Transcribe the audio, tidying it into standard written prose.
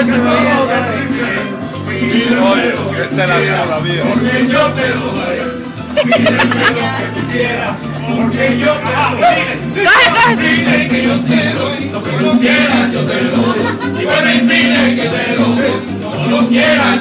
Oye, esta es la vida, la vida. Porque yo te lo daré. Pídeme lo que tú quieras, porque yo te lo doy. Pide que yo te doy, lo que tú quieras yo te lo doy. Y bueno, pide que te lo doy, no lo quieras